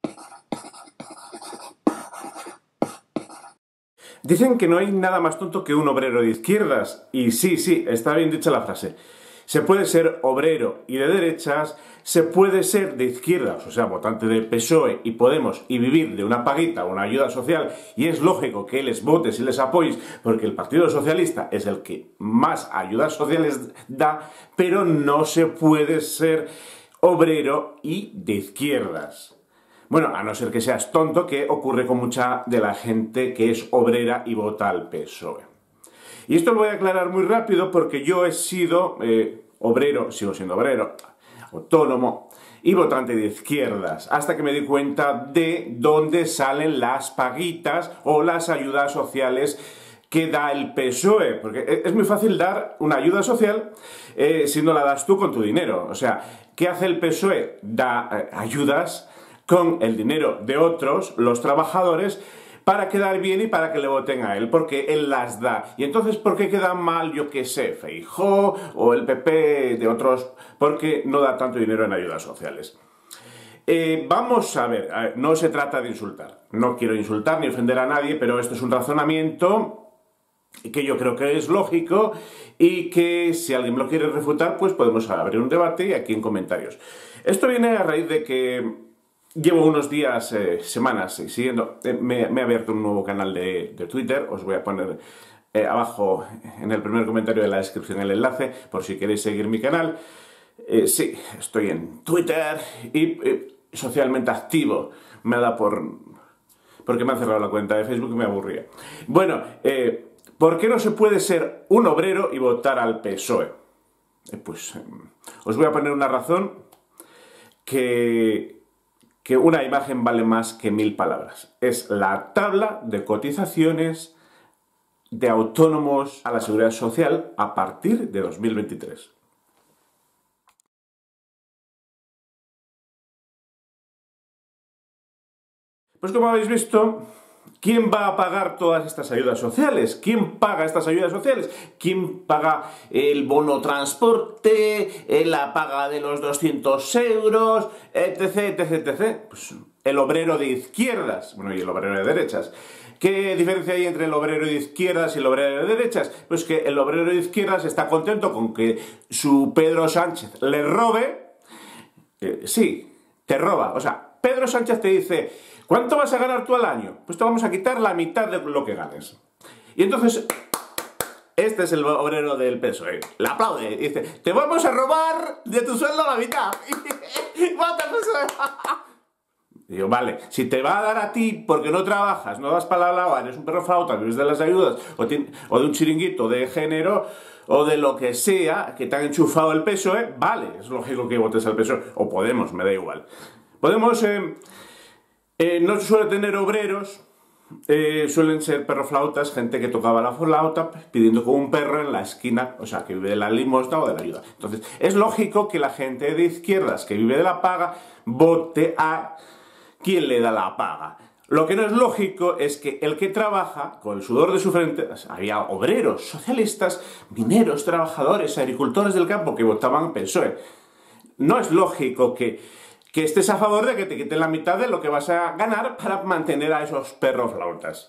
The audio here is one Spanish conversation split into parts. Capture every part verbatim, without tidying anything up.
Dicen que no hay nada más tonto que un obrero de izquierdas. Y sí, sí, está bien dicha la frase. Se puede ser obrero y de derechas, se puede ser de izquierdas, o sea, votante de P S O E y Podemos, y vivir de una paguita, una ayuda social, y es lógico que les votes y les apoyes, porque el Partido Socialista es el que más ayudas sociales da, pero no se puede ser obrero y de izquierdas. Bueno, a no ser que seas tonto, que ocurre con mucha de la gente que es obrera y vota al P S O E. Y esto lo voy a aclarar muy rápido porque yo he sido eh, obrero, sigo siendo obrero, autónomo y votante de izquierdas, hasta que me di cuenta de dónde salen las paguitas o las ayudas sociales que da el P S O E, porque es muy fácil dar una ayuda social eh, si no la das tú con tu dinero. O sea, ¿qué hace el P S O E? Da eh, ayudas con el dinero de otros, los trabajadores, para quedar bien y para que le voten a él, porque él las da. Y entonces, ¿por qué queda mal, yo qué sé, Feijóo o el P P de otros? Porque no da tanto dinero en ayudas sociales. Eh, vamos a ver, a ver, no se trata de insultar. No quiero insultar ni ofender a nadie, pero esto es un razonamiento que yo creo que es lógico y que si alguien me lo quiere refutar, pues podemos abrir un debate y aquí en comentarios. Esto viene a raíz de que llevo unos días, eh, semanas eh, siguiendo, eh, me, me he abierto un nuevo canal de, de Twitter, os voy a poner eh, abajo en el primer comentario de la descripción el enlace por si queréis seguir mi canal. Eh, sí, estoy en Twitter y eh, socialmente activo, me da por... porque me han cerrado la cuenta de Facebook y me aburría. Bueno, eh, ¿por qué no se puede ser un obrero y votar al P S O E? Eh, pues eh, os voy a poner una razón que... que una imagen vale más que mil palabras. Es la tabla de cotizaciones de autónomos a la Seguridad Social a partir de dos mil veintitrés. Pues como habéis visto, ¿quién va a pagar todas estas ayudas sociales? ¿Quién paga estas ayudas sociales? ¿Quién paga el bono transporte, la paga de los doscientos euros, etc, etc, etcétera? Pues el obrero de izquierdas, bueno, y el obrero de derechas. ¿Qué diferencia hay entre el obrero de izquierdas y el obrero de derechas? Pues que el obrero de izquierdas está contento con que su Pedro Sánchez le robe. Eh, sí, te roba. O sea, Pedro Sánchez te dice: ¿cuánto vas a ganar tú al año? Pues te vamos a quitar la mitad de lo que ganes. Y entonces, este es el obrero del P S O E. Le aplaude y dice: te vamos a robar de tu sueldo la mitad. Y yo, vale, si te va a dar a ti porque no trabajas, no das para la lava, eres un perro flauta, vives de las ayudas, o, tiene, o de un chiringuito de género, o de lo que sea, que te han enchufado el P S O E, vale, es lógico que votes al P S O E, o Podemos, me da igual. Podemos... Eh, Eh, no suele tener obreros, eh, suelen ser perroflautas, gente que tocaba la flauta pidiendo con un perro en la esquina, o sea, que vive de la limosna o de la ayuda. Entonces, es lógico que la gente de izquierdas que vive de la paga vote a quien le da la paga. Lo que no es lógico es que el que trabaja, con el sudor de su frente, había obreros, socialistas, mineros, trabajadores, agricultores del campo que votaban P S O E. No es lógico que... que estés a favor de que te quiten la mitad de lo que vas a ganar para mantener a esos perroflautas.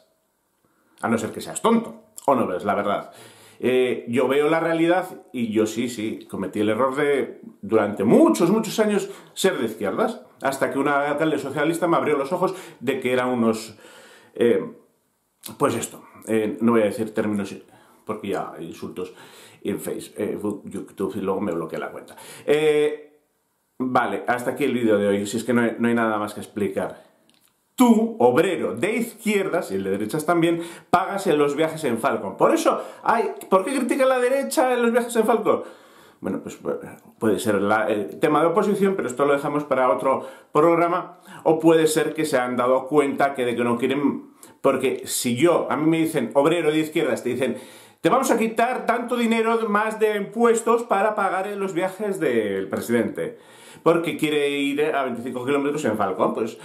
A no ser que seas tonto, o no ves la verdad. Eh, yo veo la realidad y yo sí, sí, cometí el error de, durante muchos, muchos años, ser de izquierdas, hasta que una alcalde socialista me abrió los ojos de que eran unos... Eh, pues esto, eh, no voy a decir términos porque ya hay insultos en Facebook, YouTube y luego me bloquea la cuenta. Eh... Vale, hasta aquí el vídeo de hoy, si es que no hay, no hay nada más que explicar. Tú, obrero de izquierdas, y el de derechas también, pagas en los viajes en Falcon. Por eso, hay, ¿por qué critica la derecha en los viajes en Falcon? Bueno, pues puede ser la, el tema de oposición, pero esto lo dejamos para otro programa. O puede ser que se han dado cuenta que de que no quieren... Porque si yo, a mí me dicen obrero de izquierdas, te dicen... te vamos a quitar tanto dinero más de impuestos para pagar los viajes del presidente. Porque quiere ir a veinticinco kilómetros en Falcon. Pues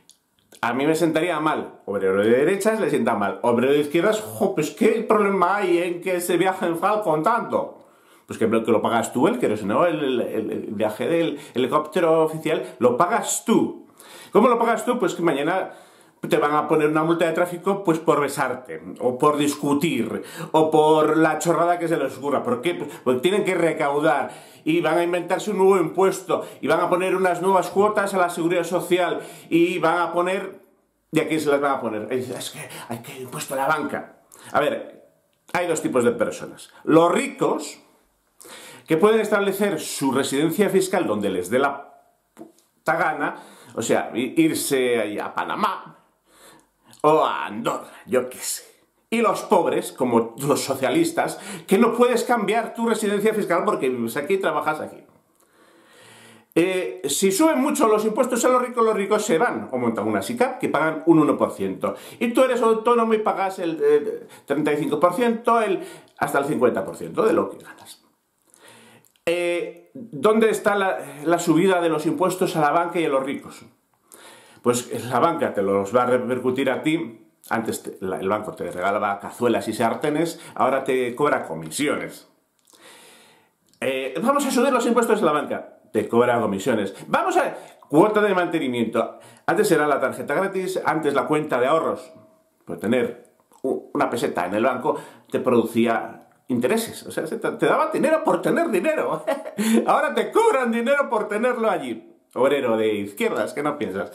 a mí me sentaría mal. Obrero de derechas le sienta mal. Obrero de izquierdas, jo, pues ¿qué problema hay en que se viaje en Falcon tanto? Pues que, que lo pagas tú, el que no, el, el, el viaje del helicóptero oficial lo pagas tú. ¿Cómo lo pagas tú? Pues que mañana te van a poner una multa de tráfico pues por besarte, o por discutir, o por la chorrada que se les ocurra. ¿Por qué? Pues porque tienen que recaudar y van a inventarse un nuevo impuesto y van a poner unas nuevas cuotas a la seguridad social y van a poner... ¿Y a quién se las van a poner? Es que hay que impuesto a la banca. A ver, hay dos tipos de personas. Los ricos, que pueden establecer su residencia fiscal donde les dé la puta gana, o sea, irse a Panamá o a Andorra, yo qué sé. Y los pobres, como los socialistas, que no puedes cambiar tu residencia fiscal porque vives aquí y trabajas aquí. Eh, si suben mucho los impuestos a los ricos, los ricos se van o montan una SICAP que pagan un uno por ciento. Y tú eres autónomo y pagas el eh, treinta y cinco por ciento, el, hasta el cincuenta por ciento de lo que ganas. Eh, ¿Dónde está la, la subida de los impuestos a la banca y a los ricos? Pues la banca te los va a repercutir a ti. Antes te, la, el banco te regalaba cazuelas y sartenes, ahora te cobra comisiones. Eh, vamos a subir los impuestos a la banca, te cobra comisiones. Vamos a... cuota de mantenimiento. Antes era la tarjeta gratis, antes la cuenta de ahorros. Por tener una peseta en el banco te producía intereses. O sea, te daba dinero por tener dinero. Ahora te cobran dinero por tenerlo allí. Obrero de izquierdas, ¿qué no piensas?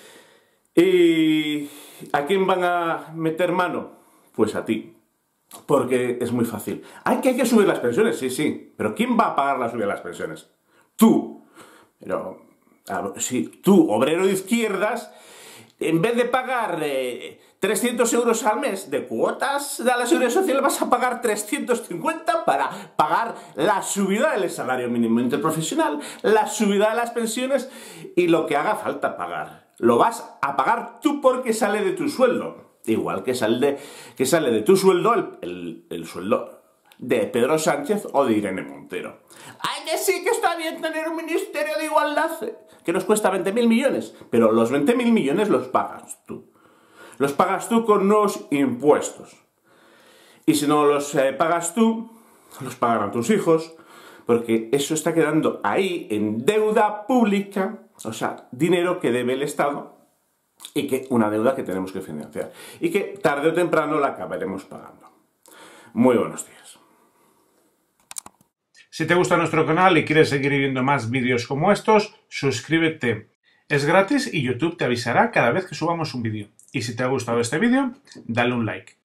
¿Y a quién van a meter mano? Pues a ti. Porque es muy fácil. ¿Hay que, hay que subir las pensiones? Sí, sí. ¿Pero quién va a pagar la subida de las pensiones? Tú. Pero, si tú, obrero de izquierdas, en vez de pagar eh, trescientos euros al mes de cuotas de la seguridad social, vas a pagar trescientos cincuenta para pagar la subida del salario mínimo interprofesional, la subida de las pensiones y lo que haga falta pagar. Lo vas a pagar tú porque sale de tu sueldo. Igual que sale de, que sale de tu sueldo el, el, el sueldo de Pedro Sánchez o de Irene Montero. ¡Ay, que sí, que está bien tener un ministerio de igualdad! Que nos cuesta veinte mil millones. Pero los veinte mil millones los pagas tú. Los pagas tú con unos impuestos. Y si no los eh, pagas tú, los pagarán tus hijos. Porque eso está quedando ahí en deuda pública. O sea, dinero que debe el Estado y que una deuda que tenemos que financiar. Y que tarde o temprano la acabaremos pagando. Muy buenos días. Si te gusta nuestro canal y quieres seguir viendo más vídeos como estos, suscríbete. Es gratis y YouTube te avisará cada vez que subamos un vídeo. Y si te ha gustado este vídeo, dale un like.